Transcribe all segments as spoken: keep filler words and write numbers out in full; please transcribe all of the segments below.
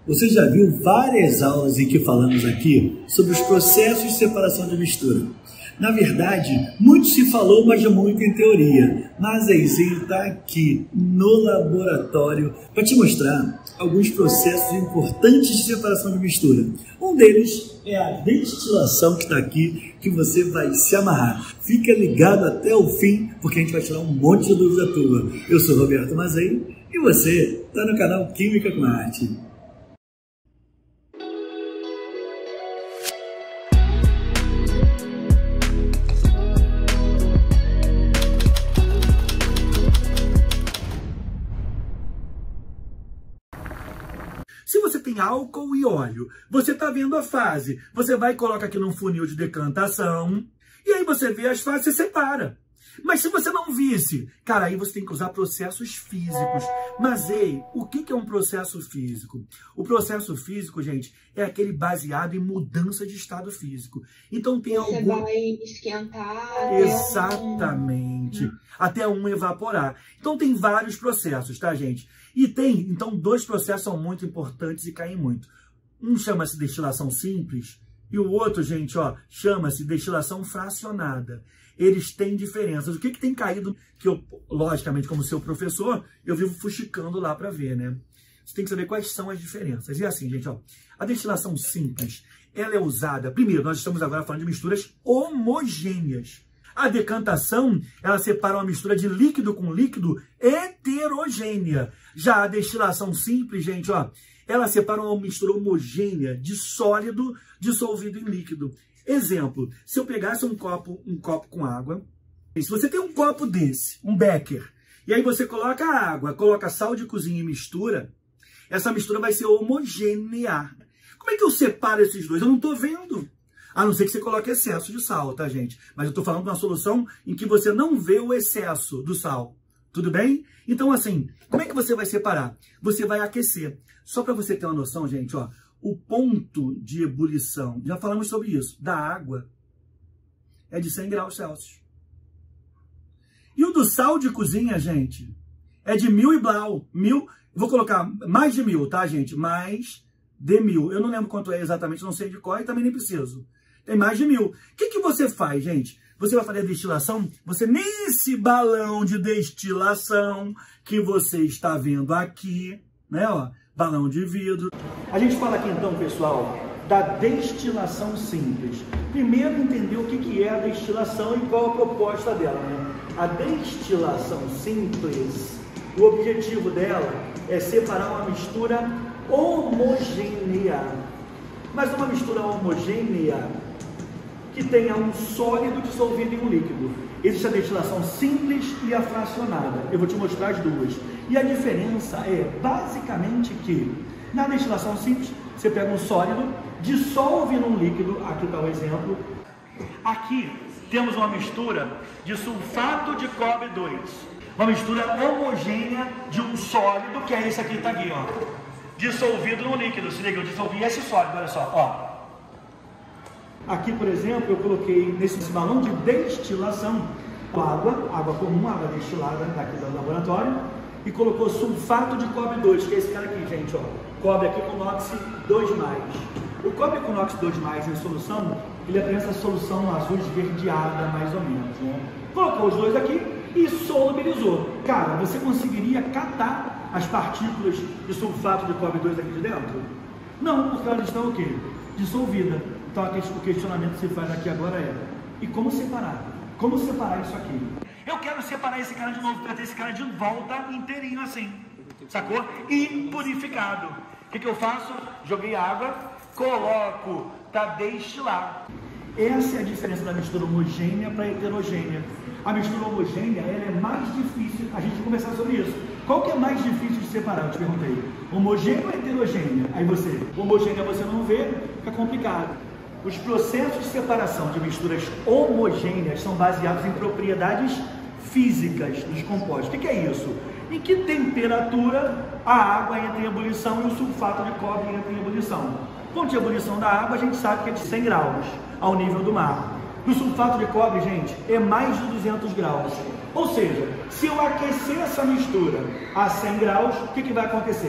Você já viu várias aulas em que falamos aqui sobre os processos de separação de mistura. Na verdade, muito se falou, mas muito em teoria. Mas Eizinho está aqui no laboratório para te mostrar alguns processos importantes de separação de mistura. Um deles é a destilação, que está aqui, que você vai se amarrar. Fica ligado até o fim, porque a gente vai tirar um monte de dúvida tua. Eu sou Roberto Mazei e você está no canal Química com Arte. Se você tem álcool e óleo, você está vendo a fase, você vai e coloca aqui num funil de decantação, e aí você vê as fases e separa. Mas se você não visse, cara, aí você tem que usar processos físicos. Mas, ei, o que é um processo físico? O processo físico, gente, é aquele baseado em mudança de estado físico. Então tem você algum... vai esquentar. Exatamente. Até um... até um evaporar. Então tem vários processos, tá, gente? E tem, então, dois processos são muito importantes e caem muito. Um chama-se destilação simples e o outro, gente, ó, chama-se destilação fracionada. Eles têm diferenças. O que que tem caído, que eu, logicamente, como seu professor, eu vivo fuxicando lá para ver, né? Você tem que saber quais são as diferenças. E assim, gente, ó, a destilação simples, ela é usada... Primeiro, nós estamos agora falando de misturas homogêneas. A decantação, ela separa uma mistura de líquido com líquido heterogênea. Já a destilação simples, gente, ó, ela separa uma mistura homogênea de sólido dissolvido em líquido. Exemplo, se eu pegasse um copo, um copo com água, se você tem um copo desse, um becker, e aí você coloca a água, coloca sal de cozinha e mistura, essa mistura vai ser homogênea. Como é que eu separo esses dois? Eu não estou vendo. A não ser que você coloque excesso de sal, tá, gente? Mas eu estou falando de uma solução em que você não vê o excesso do sal. Tudo bem? Então, assim, como é que você vai separar? Você vai aquecer. Só para você ter uma noção, gente, ó, o ponto de ebulição, já falamos sobre isso, da água é de cem graus Celsius. E o do sal de cozinha, gente, é de mil e blau. Mil, vou colocar mais de mil, tá, gente? Mais de mil. Eu não lembro quanto é exatamente, não sei de qual e também nem preciso. Tem mais de mil. O que que você faz, gente? Você vai fazer a destilação, você nesse balão de destilação que você está vendo aqui, né, ó, balão de vidro. A gente fala aqui então, pessoal, da destilação simples. Primeiro entender o que que é a destilação e qual a proposta dela, né? A destilação simples, o objetivo dela é separar uma mistura homogênea. Mas uma mistura homogênea que tenha um sólido dissolvido em um líquido. Existe a destilação simples e a fracionada. Eu vou te mostrar as duas. E a diferença é, basicamente, que na destilação simples, você pega um sólido, dissolve num líquido, aqui está o exemplo. Aqui temos uma mistura de sulfato de cobre dois. Uma mistura homogênea de um sólido, que é esse aqui, está aqui, ó. Dissolvido no líquido. Se liga, eu dissolvi esse sólido, olha só, ó. Aqui, por exemplo, eu coloquei nesse balão de destilação água, água comum, água destilada daqui do laboratório, e colocou sulfato de cobre dois, que é esse cara aqui, gente, ó. Cobre aqui com NOx dois mais. O cobre com NOx dois mais em solução, ele apresenta essa solução azul esverdeada, mais ou menos, né? Colocou os dois aqui e solubilizou. Cara, você conseguiria catar as partículas de sulfato de cobre dois aqui de dentro? Não, porque elas estão o quê? Dissolvidas. Então o questionamento que se faz aqui agora é: e como separar? Como separar isso aqui? Eu quero separar esse cara de novo, para ter esse cara de volta inteirinho assim, sacou? E purificado. O que que eu faço? Joguei água, coloco para destilar. Essa é a diferença da mistura homogênea para heterogênea. A mistura homogênea, ela é mais difícil, a gente vai conversar sobre isso. Qual que é mais difícil de separar? Eu te perguntei. Homogênea ou heterogênea? Aí você, homogênea você não vê, fica complicado. Os processos de separação de misturas homogêneas são baseados em propriedades físicas dos compostos. O que que é isso? Em que temperatura a água entra em ebulição e o sulfato de cobre entra em ebulição? O ponto de ebulição da água a gente sabe que é de cem graus, ao nível do mar. O sulfato de cobre, gente, é mais de duzentos graus. Ou seja, se eu aquecer essa mistura a cem graus, o que que vai acontecer?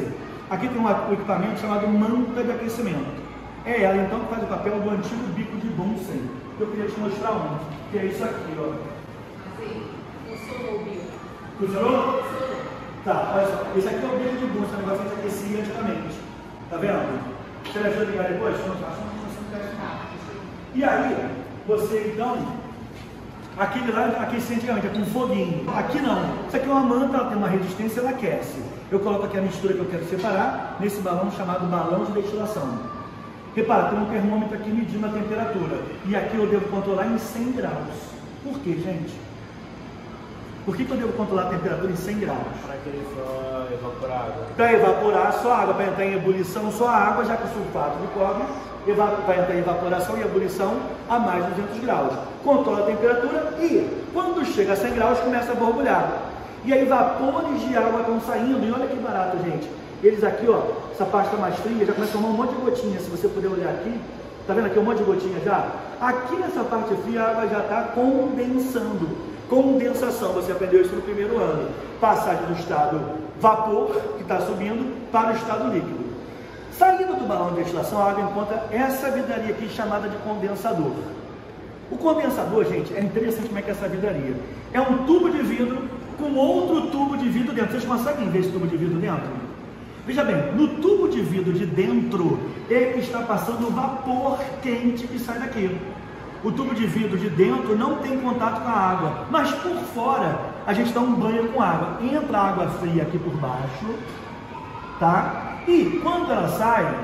Aqui tem um equipamento chamado manta de aquecimento. É ela então que faz o papel do antigo bico de Bunsen. Eu queria te mostrar um, que é isso aqui, ó. Assim, funcionou o bico. Funcionou? Tá, olha só. Esse aqui é o bico de Bunsen, o negócio que a gente aquecia antigamente. Tá vendo? Você me ajuda a ligar depois? Não, não, não. E aí, você então, aquele lá aquecia antigamente, é com foguinho. Aqui não. Isso aqui é uma manta, ela tem uma resistência, ela aquece. Eu coloco aqui a mistura que eu quero separar nesse balão chamado balão de destilação. Repara, tem um termômetro aqui medindo a temperatura. E aqui eu devo controlar em cem graus. Por quê, gente? Por que, que eu devo controlar a temperatura em cem graus? Para que ele só evaporar água. Para evaporar só a água, para entrar em ebulição só a água, já que o sulfato de cobre vai entrar em evaporação e ebulição a mais de duzentos graus. Controla a temperatura e, quando chega a cem graus, começa a borbulhar. E aí vapores de água estão saindo, e olha que barato, gente. Eles aqui, ó, essa parte está mais fria, já começa a tomar um monte de gotinha, se você puder olhar aqui. Tá vendo aqui um monte de gotinha já? Aqui nessa parte fria a água já está condensando. Condensação, você aprendeu isso no primeiro ano. Passagem do estado vapor, que está subindo, para o estado líquido. Saindo do balão de destilação, a água encontra essa vidraria aqui chamada de condensador. O condensador, gente, é interessante como é que é essa vidraria. É um tubo de vidro com outro tubo de vidro dentro. Vocês conseguem ver esse tubo de vidro dentro? Veja bem, no tubo de vidro de dentro, ele está passando o vapor quente que sai daqui. O tubo de vidro de dentro não tem contato com a água, mas por fora a gente dá um banho com água. Entra água fria aqui por baixo, tá? E quando ela sai,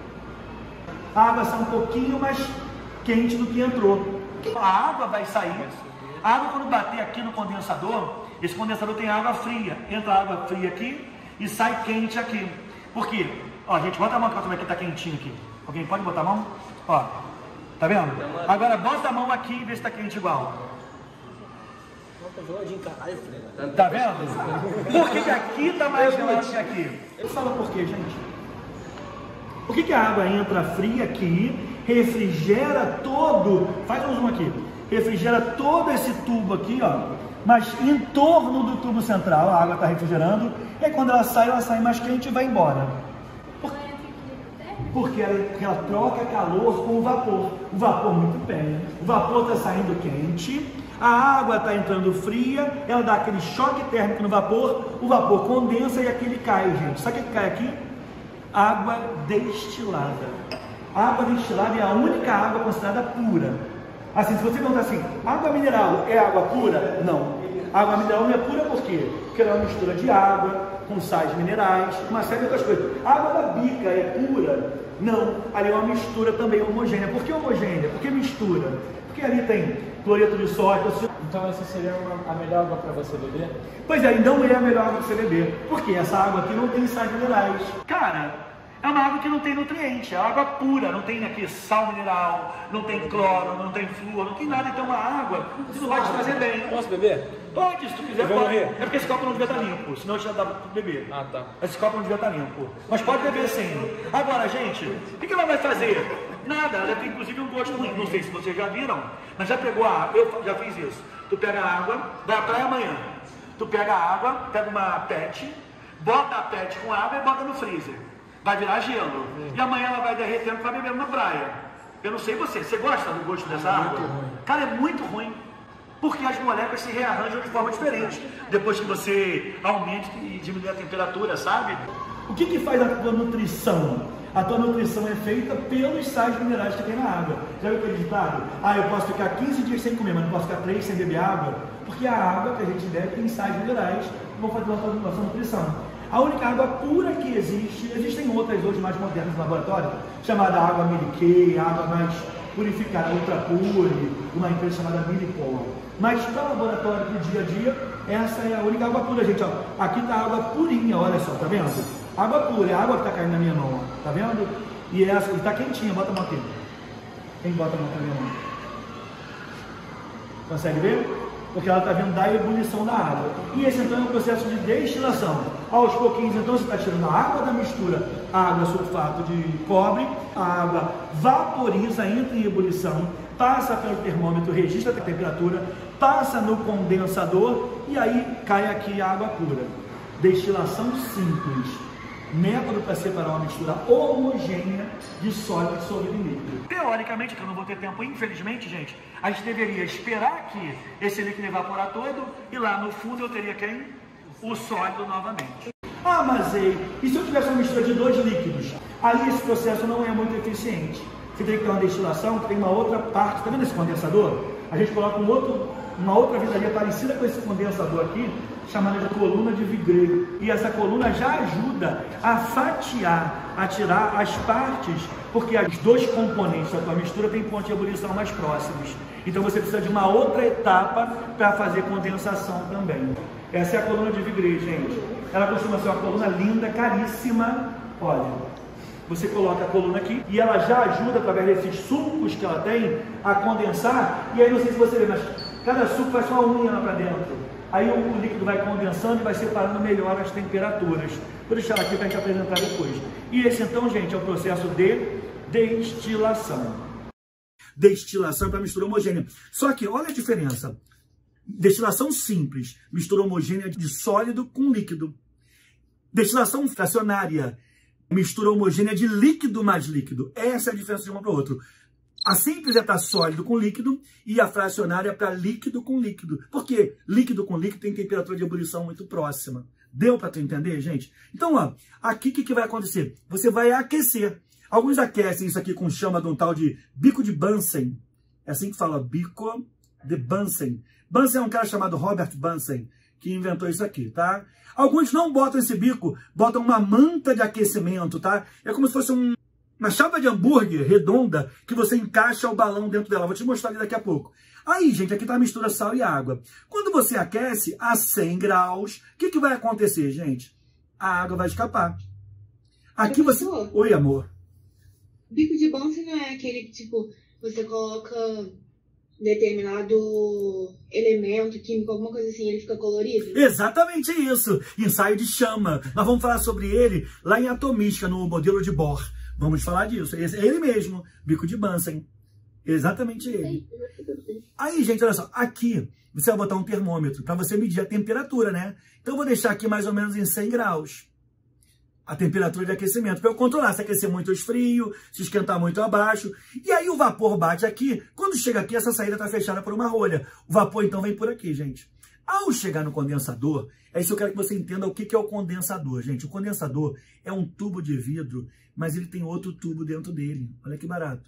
a água sai um pouquinho mais quente do que entrou. A água vai sair, a água quando bater aqui no condensador, esse condensador tem água fria, entra água fria aqui e sai quente aqui. Por quê? Ó, gente, bota a mão que aqui tá quentinho aqui. Alguém pode botar a mão? Ó, tá vendo? Agora bota a mão aqui e vê se tá quente igual. Tá vendo? Por que que aqui tá mais gelado que aqui? Eu falo por quê, gente? Por que que a água entra fria aqui, refrigera todo, faz um zoom aqui, refrigera todo esse tubo aqui, ó, mas em torno do tubo central a água está refrigerando, e aí quando ela sai, ela sai mais quente e vai embora. Por... Porque ela, ela troca calor com o vapor. O vapor muito bem, o vapor está saindo quente, a água está entrando fria, ela dá aquele choque térmico no vapor, o vapor condensa e aquele cai, gente. Sabe o que cai aqui? Água destilada. A água destilada é a única água considerada pura. Assim, se você perguntar assim, água mineral é água pura? Não. Água mineral não é pura por quê? Porque ela é uma mistura de água com sais minerais, uma série de outras coisas. A água da bica é pura? Não. Ali é uma mistura também homogênea. Por que homogênea? Por que mistura? Porque ali tem cloreto de sódio. Então essa seria uma, a melhor água para você beber? Pois é, não é a melhor água para você beber. Porque essa água aqui não tem sais minerais. Cara, é uma água que não tem nutriente, é água pura, não tem aqui sal mineral, não tem cloro, não tem flúor, não tem nada, então é uma água que não vai te fazer bem. Posso beber? Pode, se tu quiser, pode. É porque esse copo não devia estar limpo, senão já dá para beber. Ah, tá. Esse copo não devia estar limpo. Mas pode beber sim. Agora, gente, o que ela vai fazer? Nada, ela tem inclusive um gosto ruim. Não sei se vocês já viram, mas já pegou a água, eu já fiz isso. Tu pega a água, vai à praia amanhã. Tu pega a água, pega uma pet, bota a pet com água e bota no freezer. Vai virar gelo. Hum. E amanhã ela vai derretendo para beber na praia. Eu não sei você, você gosta do gosto dessa água? Muito ruim. Cara, é muito ruim. Porque as moléculas se rearranjam de forma diferente. Depois que você aumenta e diminui a temperatura, sabe? O que que faz a tua nutrição? A tua nutrição é feita pelos sais minerais que tem na água. Já viu aquele ditado? Ah, eu posso ficar quinze dias sem comer, mas não posso ficar três sem beber água? Porque a água que a gente bebe tem sais minerais que vão fazer a nossa nutrição. A única água pura que existe, existem outras hoje mais modernas no laboratório, chamada água Mili-K, água mais purificada, Ultra Pure, uma empresa chamada Milipol. Mas para o laboratório, para o dia a dia, essa é a única água pura, gente. Ó. Aqui está água purinha, olha só, tá vendo? Água pura, é a água que está caindo na minha mão, ó, tá vendo? E essa está quentinha, bota a mão aqui. Quem bota a mão na minha mão? Consegue ver? Porque ela está vindo da ebulição da água. E esse então é um processo de destilação. Aos pouquinhos, então, você está tirando a água da mistura, a água sulfato de cobre, a água vaporiza, entra em ebulição, passa pelo termômetro, registra a temperatura, passa no condensador e aí cai aqui a água pura. Destilação simples. método para separar uma mistura homogênea de sólido dissolvido em líquido. Teoricamente, que eu não vou ter tempo, infelizmente, gente, a gente deveria esperar que esse líquido evaporar todo e lá no fundo eu teria quem? O sólido novamente. Ah, mas ei, e se eu tivesse uma mistura de dois líquidos? Aí esse processo não é muito eficiente. Você tem que ter uma destilação que tem uma outra parte. Está vendo esse condensador? A gente coloca um outro, uma outra visaria parecida com esse condensador aqui, chamada de coluna de Vigreux. E essa coluna já ajuda a fatiar, a tirar as partes, porque os dois componentes da tua mistura têm pontos de ebulição mais próximos. Então você precisa de uma outra etapa para fazer condensação também. Essa é a coluna de Vigreux, gente. Ela costuma ser uma coluna linda, caríssima. Olha, você coloca a coluna aqui e ela já ajuda, através desses sucos que ela tem, a condensar. E aí, não sei se você vê, mas cada suco faz uma unha lá para dentro. Aí o líquido vai condensando e vai separando melhor as temperaturas. Vou deixar aqui para a gente apresentar depois. E esse então, gente, é o processo de destilação. Destilação para mistura homogênea. Só que, olha a diferença. Destilação simples, mistura homogênea de sólido com líquido. Destilação fracionária, mistura homogênea de líquido mais líquido. Essa é a diferença de uma para o outro. A simples é para sólido com líquido e a fracionária é para líquido com líquido. Porque líquido com líquido tem temperatura de ebulição muito próxima. Deu para tu entender, gente? Então, ó, aqui o que, que vai acontecer? Você vai aquecer. Alguns aquecem isso aqui com chama de um tal de bico de Bunsen. É assim que fala, bico de Bunsen. Bunsen é um cara chamado Robert Bunsen, que inventou isso aqui, tá? Alguns não botam esse bico, botam uma manta de aquecimento, tá? É como se fosse um, uma chapa de hambúrguer redonda que você encaixa o balão dentro dela. Vou te mostrar ali daqui a pouco. Aí, gente, aqui tá a mistura sal e água. Quando você aquece a cem graus, o que, que vai acontecer, gente? A água vai escapar. Aqui você... Oi, amor. Bico de Bunsen não é aquele que, tipo, você coloca determinado elemento químico, alguma coisa assim, ele fica colorido? Exatamente isso. Ensaio de chama. Nós vamos falar sobre ele lá em Atomística, no modelo de Bohr. Vamos falar disso. Esse é ele mesmo, bico de Bunsen. Exatamente ele. Aí, gente, olha só. Aqui você vai botar um termômetro para você medir a temperatura, né? Então eu vou deixar aqui mais ou menos em cem graus. A temperatura de aquecimento, para eu controlar, se aquecer muito ou esfrio, se esquentar muito ou abaixo. E aí o vapor bate aqui. Quando chega aqui, essa saída está fechada por uma rolha. O vapor, então, vem por aqui, gente. Ao chegar no condensador, é isso que eu quero que você entenda o que é o condensador, gente. O condensador é um tubo de vidro, mas ele tem outro tubo dentro dele. Olha que barato.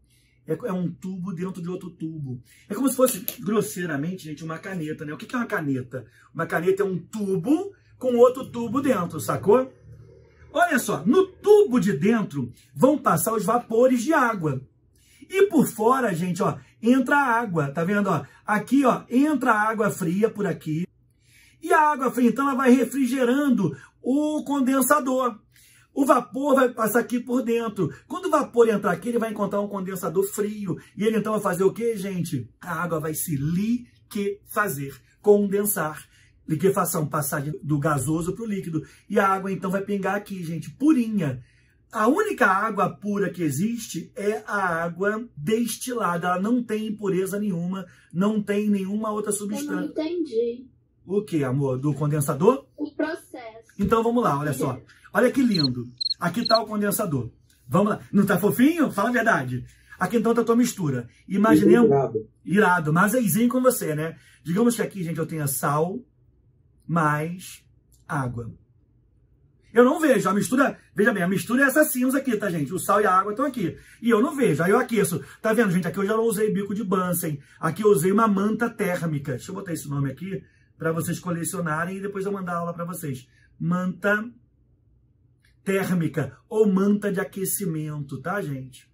É um tubo dentro de outro tubo. É como se fosse, grosseiramente, gente, uma caneta, né? O que é uma caneta? Uma caneta é um tubo com outro tubo dentro, sacou? Olha só, no tubo de dentro vão passar os vapores de água. E por fora, gente, ó, entra a água, tá vendo? Ó? Aqui, ó, entra a água fria por aqui. E a água fria, então, ela vai refrigerando o condensador. O vapor vai passar aqui por dentro. Quando o vapor entrar aqui, ele vai encontrar um condensador frio. E ele, então, vai fazer o quê, gente? A água vai se liquefazer, condensar. Liquefação, passagem do gasoso para o líquido. E a água, então, vai pingar aqui, gente, purinha. A única água pura que existe é a água destilada. Ela não tem impureza nenhuma, não tem nenhuma outra substância. Eu não entendi. O que, amor? Do condensador? O processo. Então, vamos lá, olha só. Olha que lindo. Aqui está o condensador. Vamos lá. Não está fofinho? Fala a verdade. Aqui, então, está a tua mistura. Imaginemos... Irado. Irado. Mas eizinho com você, né? Digamos que aqui, gente, eu tenha sal... mais água. Eu não vejo a mistura, veja bem, a mistura é essa cinza aqui, tá, gente? O sal e a água estão aqui. E eu não vejo, aí eu aqueço. Tá vendo, gente? Aqui eu já não usei bico de Bunsen. Aqui eu usei uma manta térmica. Deixa eu botar esse nome aqui para vocês colecionarem e depois eu mandar a aula para vocês. Manta térmica ou manta de aquecimento, tá, gente?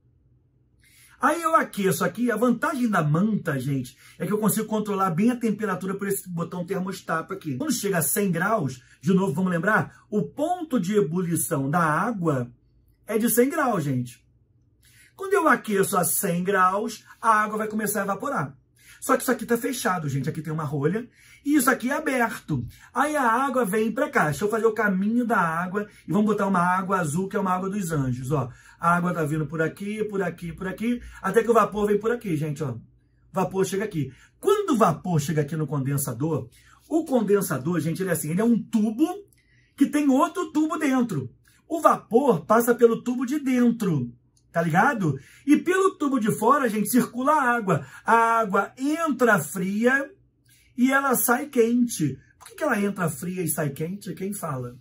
Aí eu aqueço aqui. A vantagem da manta, gente, é que eu consigo controlar bem a temperatura por esse botão termostato aqui. Quando chega a cem graus, de novo, vamos lembrar, o ponto de ebulição da água é de cem graus, gente. Quando eu aqueço a cem graus, a água vai começar a evaporar. Só que isso aqui está fechado, gente. Aqui tem uma rolha e isso aqui é aberto. Aí a água vem para cá. Deixa eu fazer o caminho da água e vamos botar uma água azul, que é uma água dos anjos, ó. A água tá vindo por aqui, por aqui, por aqui, até que o vapor vem por aqui, gente, ó. O vapor chega aqui. Quando o vapor chega aqui no condensador, o condensador, gente, ele é assim, ele é um tubo que tem outro tubo dentro. O vapor passa pelo tubo de dentro, tá ligado? E pelo tubo de fora, gente, circula a água. A água entra fria e ela sai quente. Por que que ela entra fria e sai quente? Quem fala?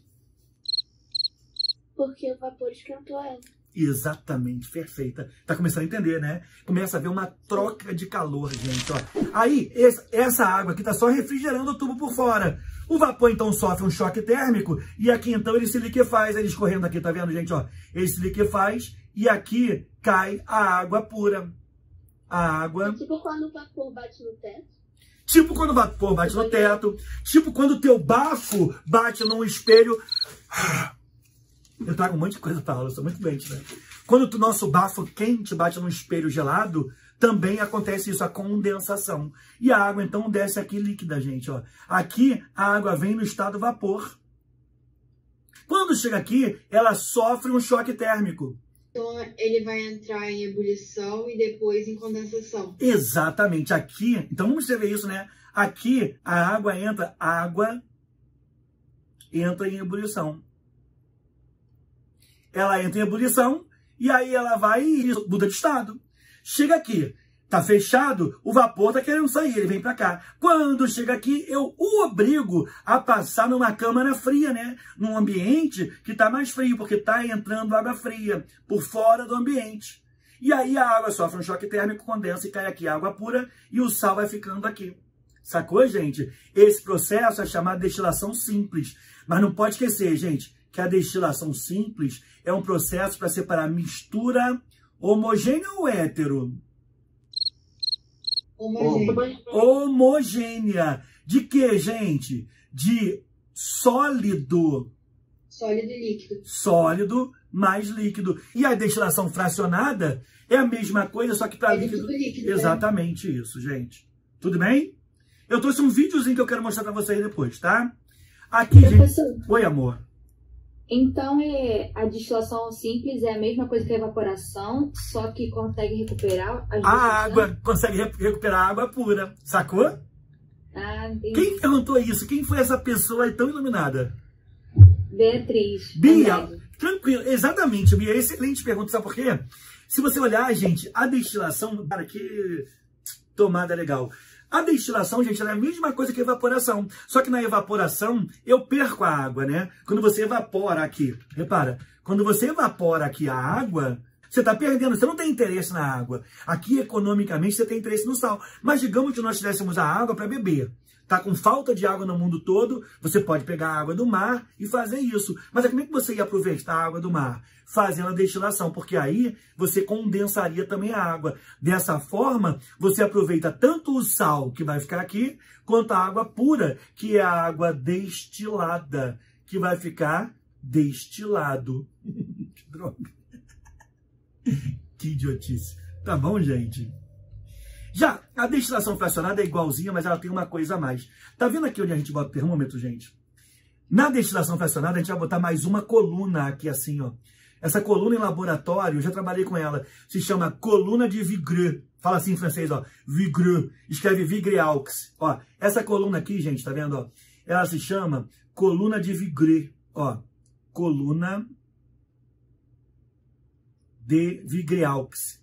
Porque o vapor esquentou ela. Exatamente, perfeita. Tá começando a entender, né? Começa a ver uma troca de calor, gente, ó. Aí, essa água aqui tá só refrigerando o tubo por fora. O vapor, então, sofre um choque térmico e aqui, então, ele se liquefaz. Ele escorrendo aqui, tá vendo, gente, ó? Ele se liquefaz e aqui cai a água pura. A água... É tipo quando o vapor bate no teto. Tipo quando o vapor bate no teto. Tipo quando o teu bafo bate num espelho... Eu trago um monte de coisa para aula, eu sou muito doente, né? Quando o nosso bafo quente bate num espelho gelado, também acontece isso, a condensação. E a água, então, desce aqui líquida, gente, ó. Aqui, a água vem no estado vapor. Quando chega aqui, ela sofre um choque térmico. Então, ele vai entrar em ebulição e depois em condensação. Exatamente. Aqui, então vamos escrever isso, né? Aqui, a água entra, a água entra em ebulição. Ela entra em ebulição e aí ela vai e muda de estado. Chega aqui, tá fechado, o vapor tá querendo sair, ele vem para cá. Quando chega aqui, eu o obrigo a passar numa câmara fria, né? Num ambiente que tá mais frio, porque tá entrando água fria por fora do ambiente. E aí a água sofre um choque térmico, condensa e cai aqui água pura e o sal vai ficando aqui. Sacou, gente? Esse processo é chamado de destilação simples. Mas não pode esquecer, gente, que a destilação simples é um processo para separar mistura homogênea ou hétero? Homogênea. Homogênea. De que, gente? De sólido. Sólido e líquido. Sólido mais líquido. E a destilação fracionada é a mesma coisa, só que para É líquido. líquido, líquido. Exatamente né? Isso, gente. Tudo bem? Eu trouxe um videozinho que eu quero mostrar para vocês depois, tá? Aqui, Professor. gente. Oi, amor. Então, é, a destilação simples é a mesma coisa que a evaporação, só que consegue recuperar as A água, consegue re recuperar a água pura, sacou? Ah, entendi. Quem perguntou isso? Quem foi essa pessoa aí tão iluminada? Beatriz. Bia, Andrade. tranquilo, exatamente, Bia, excelente pergunta, sabe por quê? Se você olhar, gente, a destilação, cara, que tomada legal. A destilação, gente, ela é a mesma coisa que a evaporação. Só que na evaporação, eu perco a água, né? Quando você evapora aqui, repara, quando você evapora aqui a água, você está perdendo, você não tem interesse na água. Aqui, economicamente, você tem interesse no sal. Mas digamos que nós tivéssemos a água para beber. Tá com falta de água no mundo todo, você pode pegar a água do mar e fazer isso. Mas como é que você ia aproveitar a água do mar? Fazendo a destilação, porque aí você condensaria também a água. Dessa forma, você aproveita tanto o sal que vai ficar aqui, quanto a água pura, que é a água destilada, que vai ficar destilado. Que droga. Que idiotice. Tá bom, gente? Já a destilação fracionada é igualzinha, mas ela tem uma coisa a mais. Tá vendo aqui onde a gente bota o termômetro, gente? Na destilação fracionada, a gente vai botar mais uma coluna aqui assim, ó. Essa coluna em laboratório, eu já trabalhei com ela, se chama coluna de Vigreux. Fala assim em francês, ó. Vigreux. Escreve Vigreaux. Ó, essa coluna aqui, gente, tá vendo, ó? Ela se chama coluna de Vigreux. Ó, coluna de Vigreaux.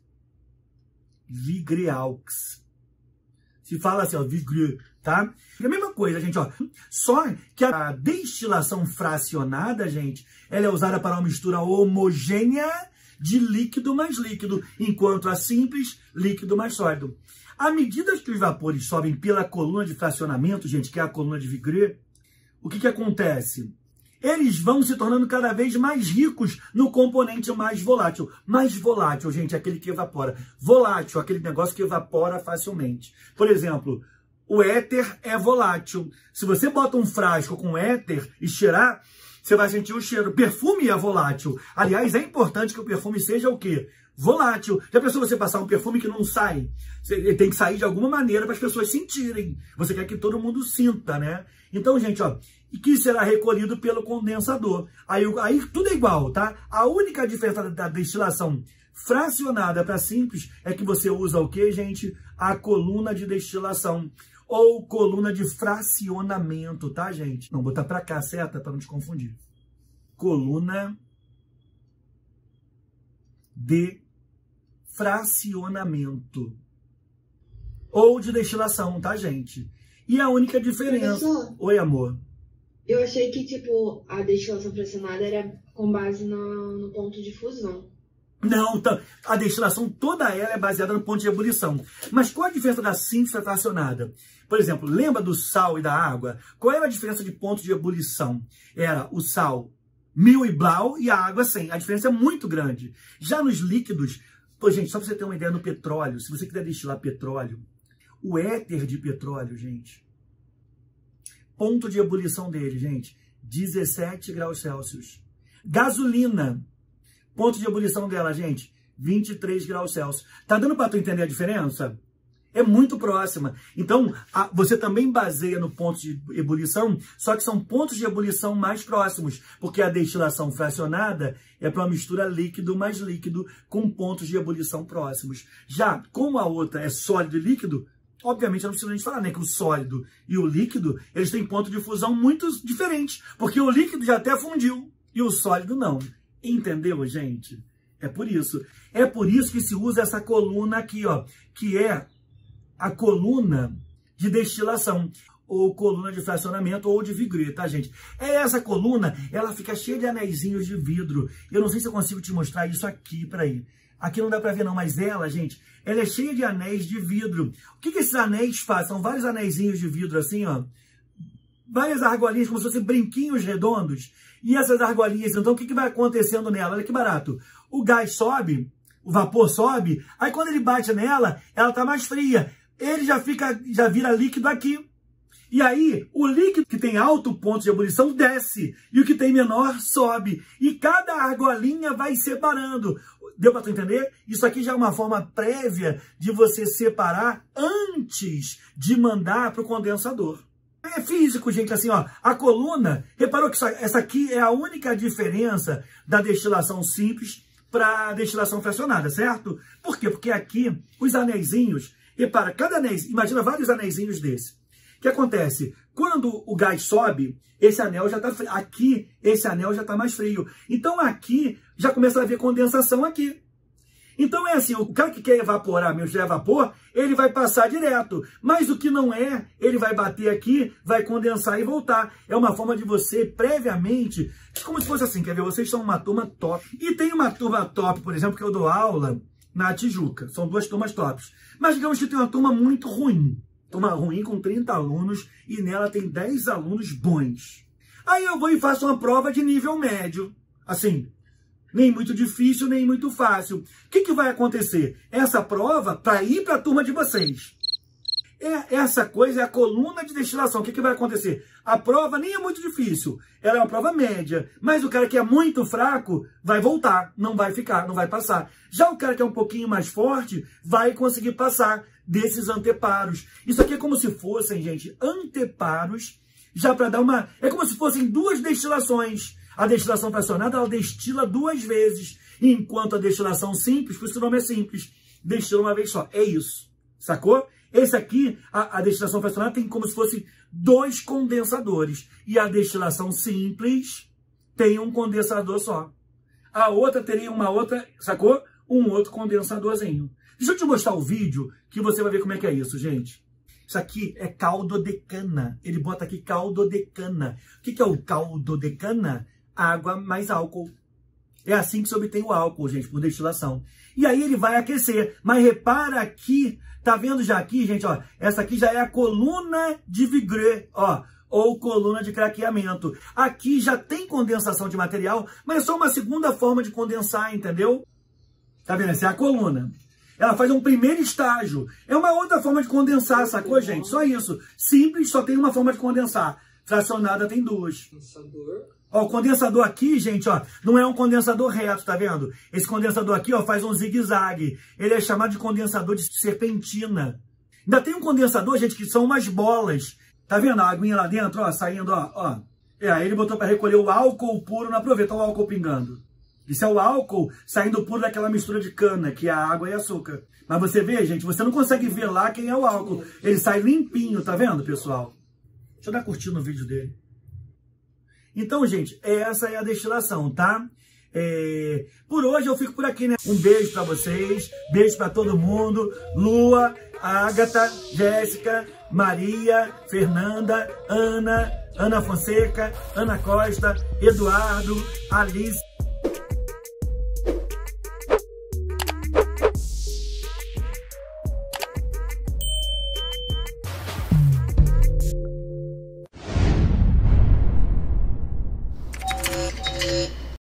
Vigreaux. Se fala assim, ó, Vigreux, tá? É a mesma coisa, gente, ó. Só que a destilação fracionada, gente, ela é usada para uma mistura homogênea de líquido mais líquido, enquanto a simples, líquido mais sólido. À medida que os vapores sobem pela coluna de fracionamento, gente, que é a coluna de Vigreux, o que que acontece? Eles vão se tornando cada vez mais ricos no componente mais volátil. Mais volátil, gente, é aquele que evapora. Volátil, aquele negócio que evapora facilmente. Por exemplo, o éter é volátil. Se você bota um frasco com éter e cheirar, você vai sentir o cheiro. Perfume é volátil. Aliás, é importante que o perfume seja o quê? Volátil. Já pensou você passar um perfume que não sai? Ele tem que sair de alguma maneira para as pessoas sentirem. Você quer que todo mundo sinta, né? Então, gente, ó, e que será recolhido pelo condensador. Aí, aí tudo é igual, tá? A única diferença da destilação fracionada para simples é que você usa o quê, gente? A coluna de destilação. ou coluna de fracionamento, tá, gente? Não, botar para cá a seta para não te confundir. Coluna de fracionamento ou de destilação, tá, gente? E a única diferença... Professor, Oi, amor. eu achei que, tipo, a destilação fracionada era com base no, no ponto de fusão. Não, tá, a destilação toda ela é baseada no ponto de ebulição. Mas qual a diferença da simples e fracionada? Por exemplo, lembra do sal e da água? Qual era a diferença de ponto de ebulição? Era o sal mil e blau e a água cem. A diferença é muito grande. Já nos líquidos, pô, gente, só para você ter uma ideia, no petróleo, se você quiser destilar petróleo, o éter de petróleo, gente, ponto de ebulição dele, gente, dezessete graus Celsius. Gasolina, ponto de ebulição dela, gente, vinte e três graus Celsius. Tá dando para tu entender a diferença? É muito próxima. Então, a, você também baseia no ponto de ebulição, só que são pontos de ebulição mais próximos, porque a destilação fracionada é para uma mistura líquido mais líquido com pontos de ebulição próximos. Já, como a outra é sólido e líquido, obviamente, não precisa nem falar, né? Que o sólido e o líquido, eles têm ponto de fusão muito diferentes, porque o líquido já até fundiu e o sólido não. Entendeu, gente? É por isso. É por isso que se usa essa coluna aqui, ó, que é a coluna de destilação, ou coluna de fracionamento, ou de Vigreux, tá, gente? É essa coluna, ela fica cheia de anéisinhos de vidro. Eu não sei se eu consigo te mostrar isso aqui, peraí. Aqui não dá pra ver não, mas ela, gente, ela é cheia de anéis de vidro. O que que esses anéis fazem? São vários anéisinhos de vidro assim, ó. Várias argolinhas, como se fossem brinquinhos redondos. E essas argolinhas, então, o que que vai acontecendo nela? Olha que barato. O gás sobe, o vapor sobe, aí quando ele bate nela, ela tá mais fria. Ele já fica, já vira líquido aqui. E aí, o líquido que tem alto ponto de ebulição desce, e o que tem menor sobe. E cada argolinha vai separando. Deu para tu entender? Isso aqui já é uma forma prévia de você separar antes de mandar para o condensador. É físico, gente, assim, ó, a coluna, reparou que essa aqui é a única diferença da destilação simples para a destilação fracionada, certo? Por quê? Porque aqui, os anéisinhos, repara, cada anéis, imagina vários anéisinhos desse. O que acontece? Quando o gás sobe, esse anel já está frio. Aqui, esse anel já está mais frio. Então, aqui, já começa a haver condensação aqui. Então, é assim, o cara que quer evaporar, mesmo já é vapor, ele vai passar direto. Mas o que não é, ele vai bater aqui, vai condensar e voltar. É uma forma de você, previamente, como se fosse assim, quer ver? Vocês são uma turma top. E tem uma turma top, por exemplo, que eu dou aula na Tijuca. São duas turmas tops. Mas digamos que tem uma turma muito ruim. Turma ruim com trinta alunos e nela tem dez alunos bons. Aí eu vou e faço uma prova de nível médio. Assim, nem muito difícil, nem muito fácil. O que que vai acontecer? Essa prova, para ir para a turma de vocês, é, essa coisa é a coluna de destilação. O que que vai acontecer? A prova nem é muito difícil. Ela é uma prova média. Mas o cara que é muito fraco vai voltar. Não vai ficar, não vai passar. Já o cara que é um pouquinho mais forte vai conseguir passar desses anteparos. Isso aqui é como se fossem, gente, anteparos, já para dar uma... É como se fossem duas destilações. A destilação fracionada, ela destila duas vezes, enquanto a destilação simples, por isso o nome é simples, destila uma vez só. É isso, sacou? Esse aqui, a, a destilação fracionada tem como se fosse dois condensadores. E a destilação simples tem um condensador só. A outra teria uma outra, sacou? Um outro condensadorzinho. Deixa eu te mostrar o vídeo que você vai ver como é que é isso, gente. Isso aqui é caldo de cana. Ele bota aqui caldo de cana. O que que é o caldo de cana? Água mais álcool. É assim que se obtém o álcool, gente, por destilação. E aí ele vai aquecer. Mas repara aqui, tá vendo já aqui, gente, ó. Essa aqui já é a coluna de Vigreux, ó. Ou coluna de craqueamento. Aqui já tem condensação de material, mas é só uma segunda forma de condensar, entendeu? Tá vendo? Essa é a coluna. Ela faz um primeiro estágio. É uma outra forma de condensar, sacou, gente? Só isso. Simples, só tem uma forma de condensar. Fracionada tem duas. Condensador. Ó, o condensador aqui, gente, ó, não é um condensador reto, tá vendo? Esse condensador aqui, ó, faz um zigue-zague. Ele é chamado de condensador de serpentina. Ainda tem um condensador, gente, que são umas bolas. Tá vendo a aguinha lá dentro, ó, saindo, ó, ó. É, aí ele botou para recolher o álcool puro na proveta. Olha o álcool pingando. Isso é o álcool saindo puro daquela mistura de cana, que é a água e açúcar. Mas você vê, gente, você não consegue ver lá quem é o álcool. Ele sai limpinho, tá vendo, pessoal? Deixa eu dar curtir no vídeo dele. Então, gente, essa é a destilação, tá? É... Por hoje eu fico por aqui, né? Um beijo pra vocês, beijo pra todo mundo. Lua, Ágata, Jéssica, Maria, Fernanda, Ana, Ana Fonseca, Ana Costa, Eduardo, Alice.